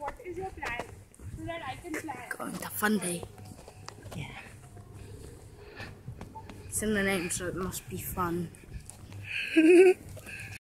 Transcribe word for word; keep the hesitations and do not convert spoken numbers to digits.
what is your plan so that I can plan? Going to funday. Yeah. It's in the name, so it must be fun.